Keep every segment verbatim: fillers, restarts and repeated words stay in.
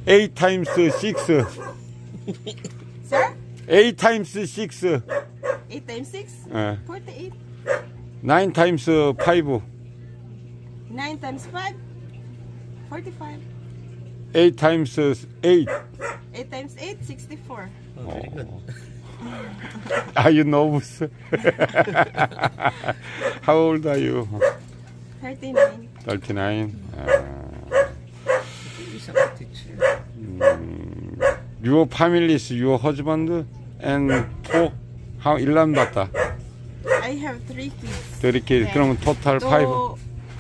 eight times six. Sir? eight times six. eight times six? 예. forty-eight. nine times five. nine times five? forty-five. eight times eight. eight times eight? sixty-four. Oh, very good. Are you nervous? How old are you? thirty-nine. thirty-nine. Uh, He's a good teacher. um, your family is your husband and four? How 일남 봤다? I have three kids. three kids. Yeah. 그러면 total Two five. uh,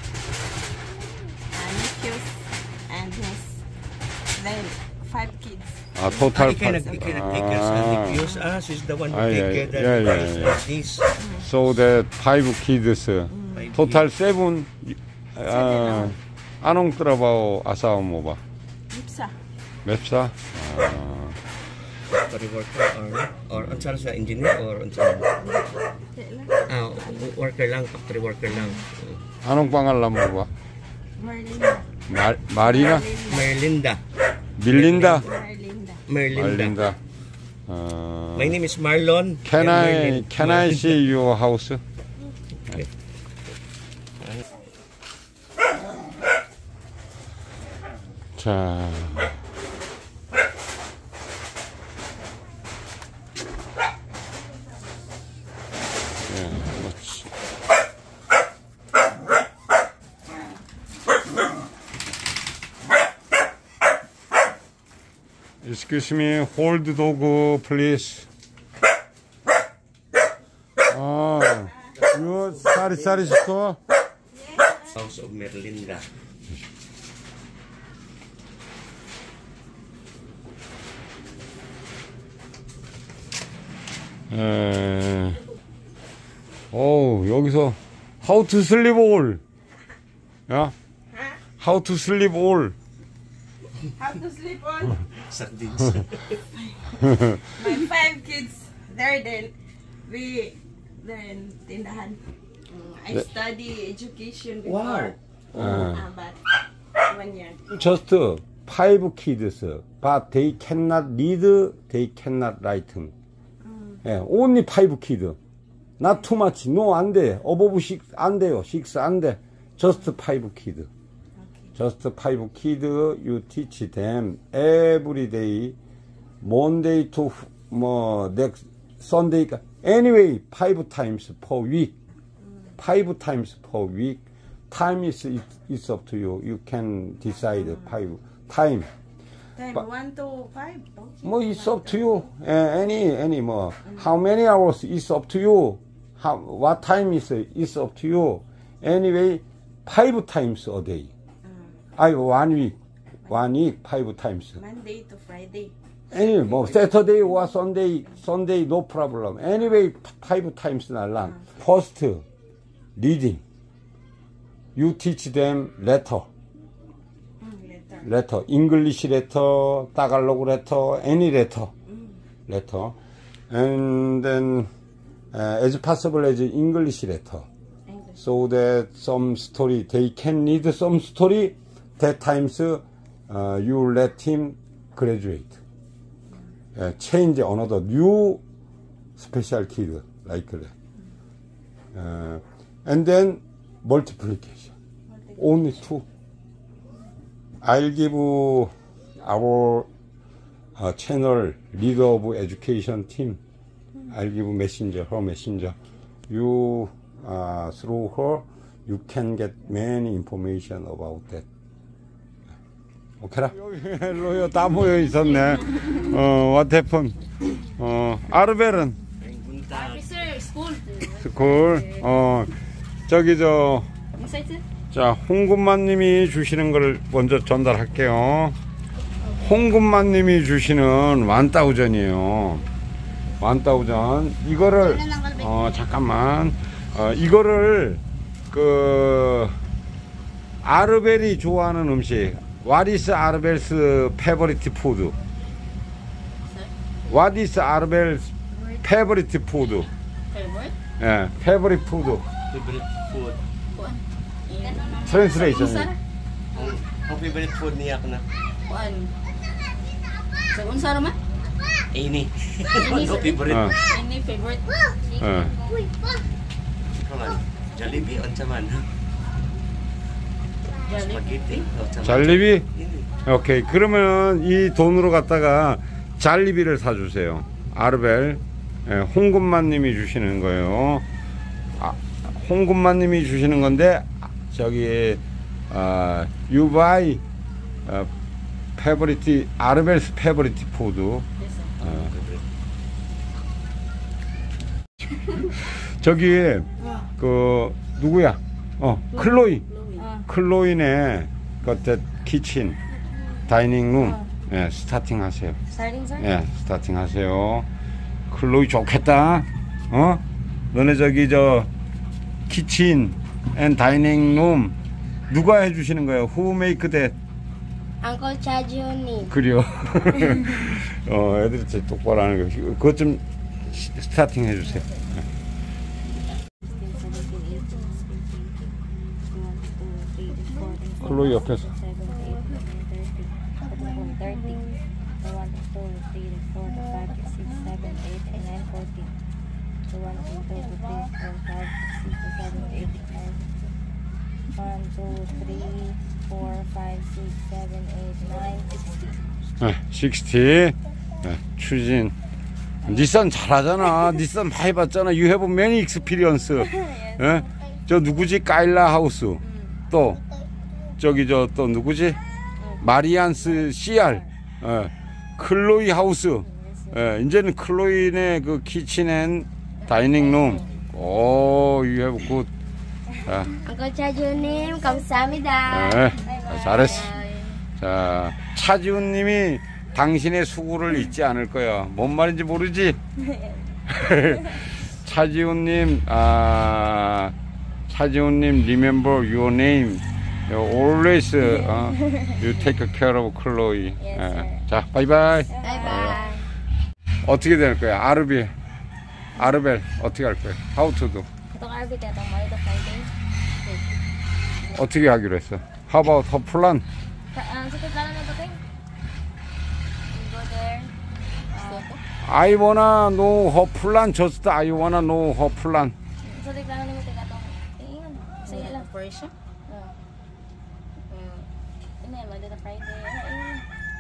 nephews and his then five kids. 아, total He cannot, five. he cannot take care of Ah. nephews. Ah, she's the one who Ah, take yeah, care of the yeah, yeah, nephews yeah. and niece. So that five kids. Five Total kids. seven. Uh, anong trabaho asawa mo ba? Ipsa. 맵사? 아, Factory worker or or unsa sa engineer or unsa? Ah, worker lang, factory worker lang. anong pangalan mo ba? Merlinda. 마, 마리나? Merlinda. 밀린다? Merlinda. Merlinda. 말린다. 어, My name is Marlon. can and I Merlin. can I see your house? Okay. 자. 예, 그렇지. Excuse me, hold dog, please. 아, 이거 쌀이 쌀이 시켜? House of Merlinda. 에, 어우, 여기서 How to sleep all. 야, How to sleep all. How to sleep on? Sardines. My five kids, they're then we they're in tindahan. Mm, I study education before. Wow. Uh, but one year. Just five kids, but they cannot read, they cannot write. 예, only five kids. Not too much. No, 안 돼. above six, 안 돼요. six, 안 돼. Just five kids. Just five kids, you teach them every day, Monday to, 뭐, next Sunday. Anyway, five times per week. Five times per week. Time is, it's up to you. You can decide five time. Time But- one to five. Okay. 뭐, it's up to you. Uh, any, any, 뭐, how many hours is up to you. How, what time is, is up to you. Anyway, five times a day. I one week, one week, five times. Monday to Friday. Anyway, 뭐, Saturday or Sunday, Sunday, no problem. Anyway, five times 날랑. First, reading. You teach them letter. Mm, later. letter, English letter, Tagalog letter, any letter, letter, and then uh, as possible as English letter, English. so that some story they can read some story. That times uh, you let him graduate, uh, change another new special kid like that, uh, and then multiplication, only two. I'll give our uh, channel leader of education team. I'll give messenger, her messenger. You uh, through her, you can get many information about that. 오케이라. 여기 로요 다 모여 있었네. 어, what happened? 어, 아르벨은 Officer, school. 스쿨. 어, 저기 저. Inside, sir? 자, 홍금만님이 주시는 걸 먼저 전달할게요. 홍금만님이 주시는 완따우전이에요. 완따우전. 이거를, 어, 잠깐만. 어, 이거를, 그, 아르벨이 좋아하는 음식. What is Arbel's favorite food? What is Arbel's favorite food? Favorite? 예, favorite food. Favorite food. Kuan. Translation. Sir? Ang favorite food niya ako na. Kuan. So, unsa naman? Ini. No favorite. 어, Any favorite? 어. Come on. Jollibee unsa man? Spaghetti? Unsa man? 잘리비? Ini. 오케이. 그러면 이 돈으로 갖다가 잘리비를 사주세요. 아르벨. 예, 홍금만님이 주시는 거예요. 아, 홍금만님이 주시는 건데 저기 아, you buy 어, favorite 아르벨스 favorite food. 어. 저기 그 누구야? 어 클로이. 클로이네 그때 키친 다이닝룸 예 스타팅 하세요. Starting, sir? 예 스타팅 하세요. 클로이 좋겠다. 어? 너네 저기 저 키친 앤 다이닝룸 누가 해주시는 거예요? Who make that? Uncle Chajuni. 그래요. 어 애들이 진짜 똑바로 하는 거. 그것 좀 시- 스타팅 해주세요. 클로이 옆에서. 네, 육십. 네, 추진. 닛산 잘하잖아. 닛산 많이 봤잖아. You have many experience. 예? 저 누구지? 까일라 하우스. 또 저기 저 또 누구지? 마리안스 씨알. 예. 클로이 하우스. 예, 이제는 클로이네 그 키친 앤 다이닝룸. 오, you have good. 자, Uncle Chajuni, 감사합니다. 예, 잘했어. 자, 차지훈님이 당신의 수고를 잊지 않을 거야. 뭔 말인지 모르지? 차지훈님, 아, 차지훈님, remember your name. You always, uh, you take care of Chloe. 예. 자, 바이바이. 바이바이. 어떻게 될 거야? 아르비, 아르벨 어떻게 할 거야? How to do? Itong R B tetong Monday to Friday. 어떻게 하기로 했어? How about her plan? Ang sa plano nito kay? We go there. Uh, I wanna know her plan. Just I wanna know her plan. so di plano nimo tayo katong. Eh, ingon. Saya lang. Operation? Uh, uh, Ini Monday to Friday. Ano ingon?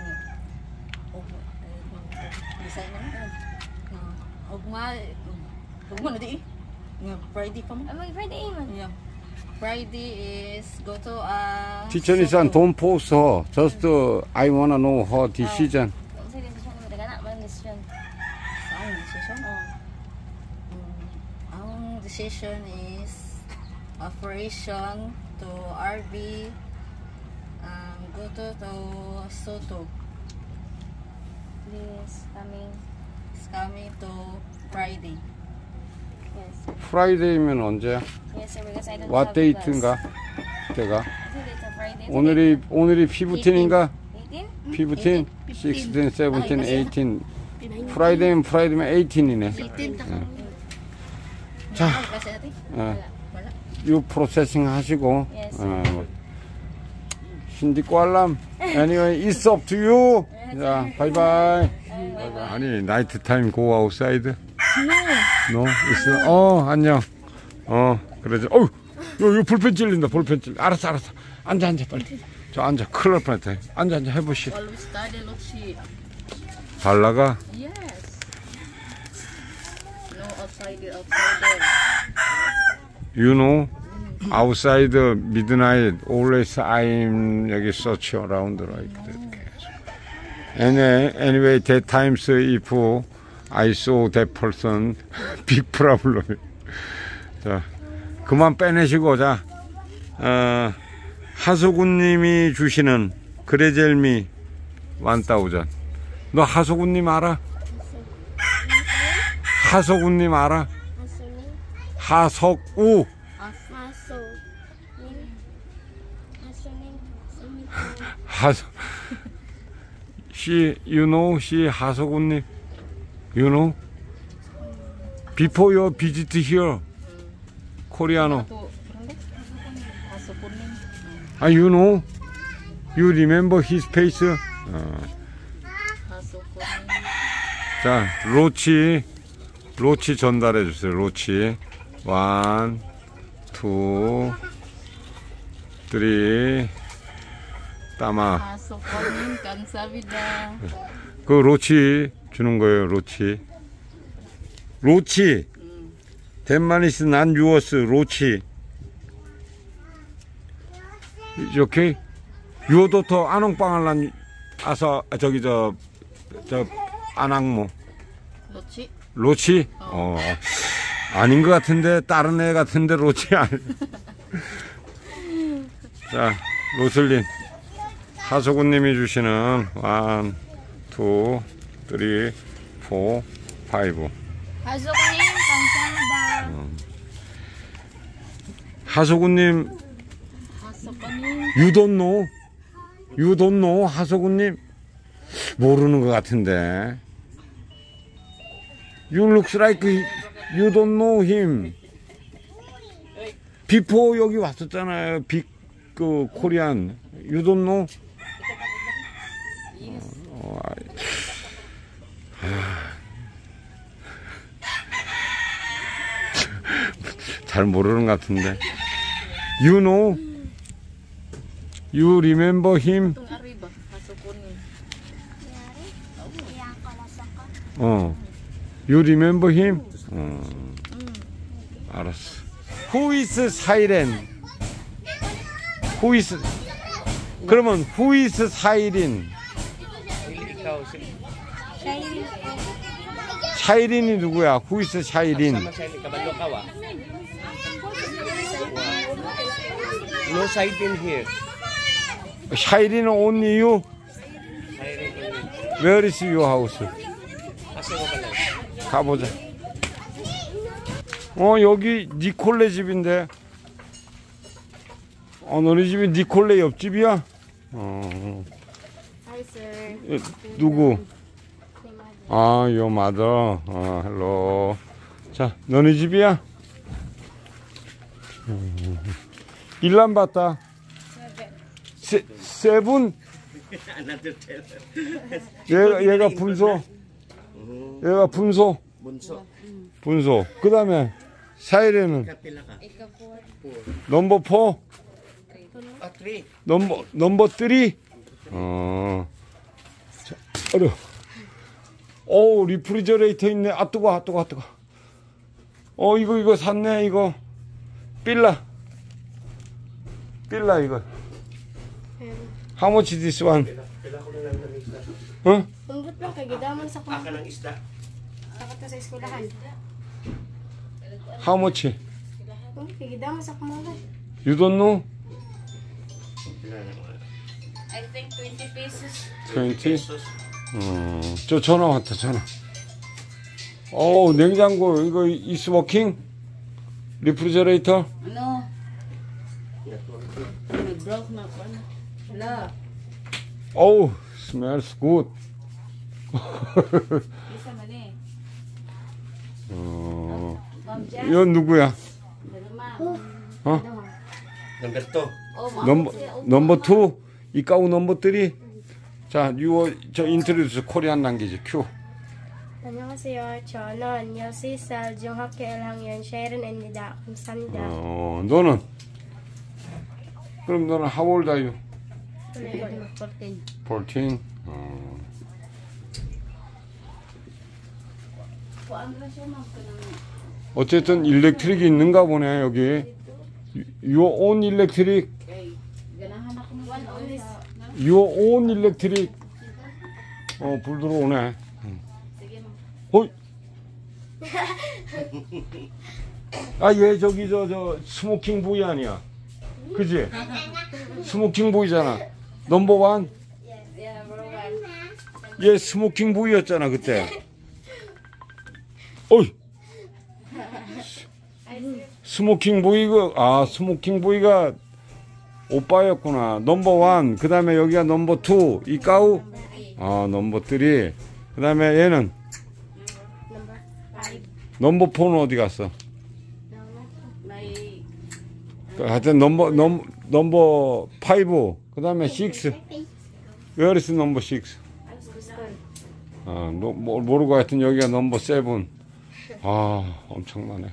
Design na na. Og nga, og mo na di. Nga Friday pa mo. Ah, mag Friday ingon. Yeah. Friday is go to uh 티처니산 don't force her. Just I wanna know her decision. Sa decision nimo tayo na man decision. Saan ang decision? Oh. Mm, ang decision is operation to R B um, go to to Soto. This coming. It's coming to Friday. Yes. 프라이데이면 언제야? Yes, sir. Because I don't What have 데이트인가? class. 때가? I think it's a Friday. 오늘이 오늘이 피프틴인가? eighteen? 피프틴, 십육, 세븐틴, 에이틴. 프라이데이면 프라이데이면 에이틴이네. 자, Kasi natin? 어, Wala. 유 프로세싱 하시고. Yes. 어, hindi ko alam. Anyway, it's up to you. 자, 바이바이. 아니, 나이트 타임 고 아웃사이드? No. No? 있어? 어, 안녕. 어, 그러지. 어우, 요, 요 볼펜 찔린다, 볼펜 찔. 알았어, 알았어. 앉아, 앉아, 빨리. 저 앉아. 큰일 날 뻔했다. 앉아, 앉아, 해보시. Always study, look she. 잘 나가? Yes. No outside there, outside there. You know, outside midnight, always I'm 여기 search around like that. Anyway, anyway, that times if I saw that person, big problem. 자, 그만 빼내시고, 자, 어, 하소군님이 주시는 그레젤미 원타우전. 너 하소군님 알아? 하소군님 알아? 하석우. Maso. 하소. She, you know, she 하소군님. You know? Before your visit here, Koreano. Ah, you know? You remember his face? 어. 자, 로치, 로치 전달해 주세요. 로치. 원, 투, 쓰리. 따마. Hasokonin kamsahamnida. 그 로치 주는 거예요. 로치. 로치. 덴마니스 난 유어스 로치. 이렇게 유어도터 안홍빵을란 아서 저기 저 저 안악모 Lochi. 로치. 어 아닌 것 같은데 다른 애 같은데 로치 아니. 자 로슬린 하소구님이 주시는 원, 투, 쓰리, 포, 파이브. Hasokunin kamsahamnida. 하소구님 Hasokonin. you don't know? you don't know? 하소구님 모르는 것 같은데. You looks like you don't know him. 비포 여기 왔었잖아요. 빅 그 코리안. You don't know? 어, 아, 잘 모르는 것 같은데. You know? You remember him? Itong arriba. Hasokonin. Yang kalasaka. 어. You remember him? 어. 알았어. Who is silent? Who is 그러면 who is silent? 샤이린이 누구야? Who is 샤이린? Sama sa kabalo ka wa. No side in here. 샤이린은 only you? Where is your house? Asa mo pala? 가보자. 어 여기 니콜레 집인데. 어 너네 집이 니콜레 옆집이야? 어. Hi, sir. 예, 누구? 아, your mother. 아, hello. 자, 너네 집이야? 음, 일란 봤다. 세, 세븐? Another teller. 얘가, 얘가 분소. 얘가 분소. Bunso. 분소. 그 다음에 사이레는 Kapila ka. 넘버 포. Ah, three. 넘버, 넘버 쓰리. 어. 자, 어려. 오, 리프리저레이터 있네. 아, 뜨거, 아, 뜨거, 아, 뜨거. 어, 이거, 이거 샀네, 이거. 빌라. 빌라, 이거. How much is this one? Pila ko na lang ng isda. 어? Umbot lang kay gidaman sa Aka ng isda. kumakata sa eskwelahan. How much? Umbot kay gidaman sa kumakan. You don't know? Pila na mga. I think twenty pesos. twenty? 어, 저 전화 왔다, 전화. 어, 냉장고, 이거, is working? 리프리저레이터? Ano? Nag-broke na ko na. Wala. 어우, smells good. Isa man eh. 어, Ma'am Jess. 이건 누구야? Ma'am. 어? Number two. Oh, ma'am. 넘버, 넘버 투? 이까우 넘버 쓰리? 자, 유어, 저 인트로듀스 코리안 랑귀지, 큐. 안녕하세요. 저는 여시살 중학교 일 학년 셰린입니다. 감사합니다. 어, 너는? 그럼 너는 how old are you? fourteen. fourteen? 어. Kuan ra siya ma'am kanang 어쨌든 일렉트릭이 있는가 보네, 여기. Your own electric? kay ganahan ako ng one only. Your own electric? 어, 불 들어오네. Sige ma'am. 어이. 아, 얘 저기 저, 저, 스모킹 보이 아니야? 그지? 스모킹 보이잖아. 넘버 원? Yeah, bro. one. 얘 스모킹 보이였잖아, 그때. 어이. 스모킹 보이가, 아, 스모킹 보이가 오빠였구나. 넘버 원. 그 다음에 여기가 넘버 투. 이까우? 아, 넘버 쓰리. 그 다음에 얘는? 넘버 포는 어디 갔어? May 하여튼 넘버 넘 넘버 파이브. 그다음에 식스. Where is number six? 아, 너, 뭐, 모르고 하여튼 여기가 넘버 세븐. 아, 엄청나네.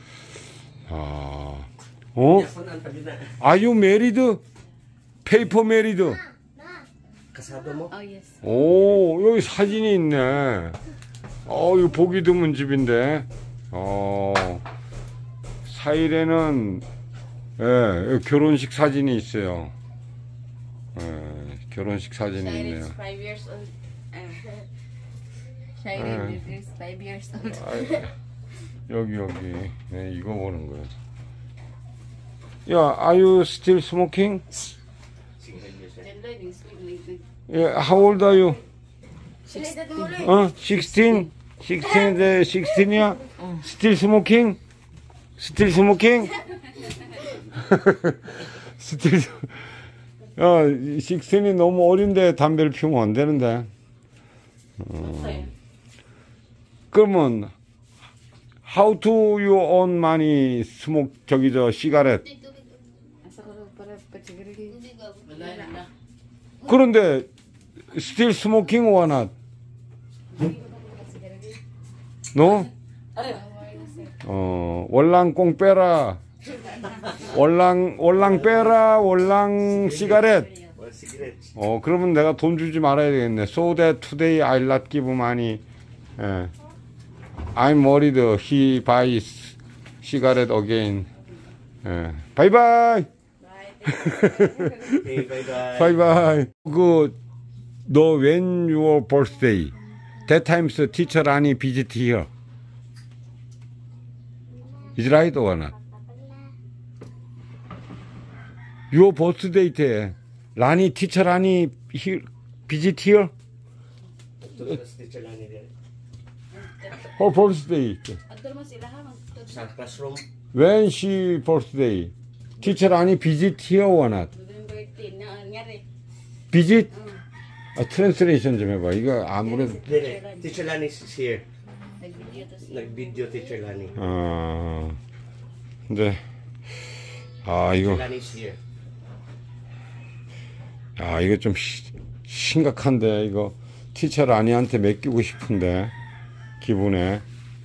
아, 어? Are you married? Paper married? Kasado mo? Oh, yes. 오, 여기 사진이 있네. 어, 이거 보기 드문 집인데. 어, 사일에는, 예, 결혼식 사진이 있어요. 예, 결혼식 사진이 있네요. Shairen's five years old. Uh, Shairen is five years old. 아, 여기, 여기. 네, 이거 보는 거야. 야, are you still smoking? Yeah, how old are you? 어? sixteen? sixteen, 네, sixteen이야? Still smoking? Still smoking? Still, 야, sixteen이 너무 어린데 담배를 피우면 안 되는데. 어. 그러면, how do you earn money smoke, 저기, 저, 시가렛? 그런데, still smoking or not? No? 어, 월랑꽁 빼라. 월랑, 월랑 빼라, 월랑 시가렛. 어, 그러면 내가 돈 주지 말아야 되겠네. So that today I'll not give money. 예. I'm worried he buys cigarette again. 예. 바이바이. Okay, bye-bye. 바이바이. 그, 너 when your birthday? That times teacher Rani visit here. Is right or not? Your birthday 때 Rani teacher Rani here visit here? Her birthday. Sa classroom. When she birthday? Teacher Rani visit here or not? November ten na nangyari. Visit? 아, translation 좀 해봐. 이거 아무래도 Dire, Teacher Lani is here. Nag-video to siya. Nag-video Teacher Lani. 어, 근데 아 이거 Lani is here. 아 이거 좀 시, 심각한데 이거 티처 라니한테 맡기고 싶은데 기분에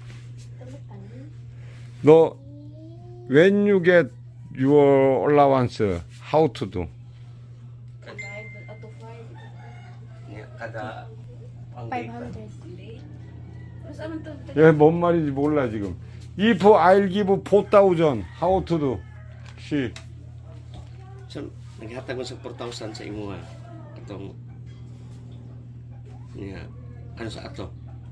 너 when you get your allowance how to do? Five out of five. Yeah, kada ang five data. hundred. Hindi. Mas aman to. 얘 뭔 말인지 몰라 지금. If I'll give four thousand how to do? she So, naghatag mo sa four thousand sa imo ha. Atong yeah, ano sa ato?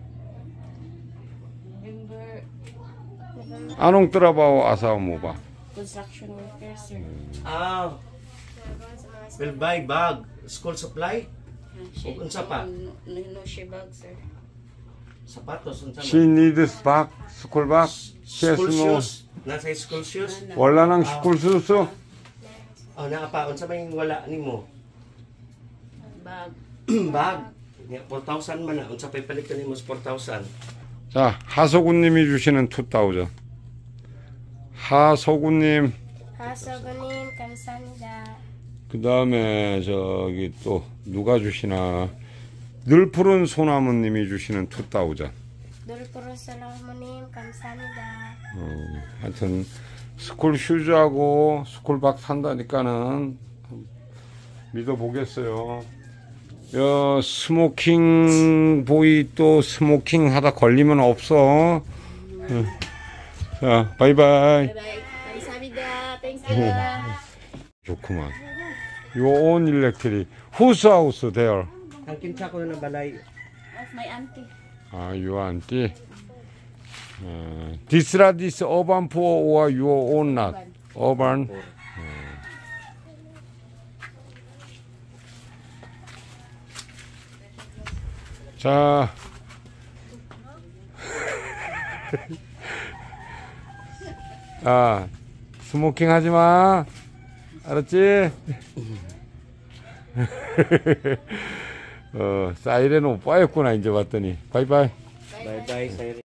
November anong trabaho asawa mo ba? construction worker, sir. Ah, will buy bag, school supply, She, ug unsa pa? No, no, no she bag, sir. Sapatos unsa She needs bag, school bag. She has School no shoes. Nasa school shoes. wala nang school shoes. Oh, naa pa unsa may wala nimo? Bag. Bag. Yeah, four thousand man na. Unsa pay palit nimo sa four thousand? 자, 하소구님이 주시는 two thousand. 하소구님, 하소구님 감사합니다. 그 다음에 저기 또 누가 주시나? 늘 푸른 소나무님이 주시는 two thousand. 놀프로솔로모님 감사합니다. 어, 하여튼 스쿨 슈즈하고 스쿨박 산다니까는 믿어보겠어요. 여 스모킹 보이 또 스모킹 하다 걸리면 없어. 응. 자, 바이바이. Bye-bye. 감사합니다. Thanks, you. 좋구만. Your own electric. Whose house there? Ang kinsa ko na balay. That's my auntie. 아, your auntie. 어, this là this urban poor or your own not? Urban. 자. 아, 스모킹 하지 마. 알았지? 어, 사이렌 오빠였구나, 이제 봤더니. 바이바이. Bye bye.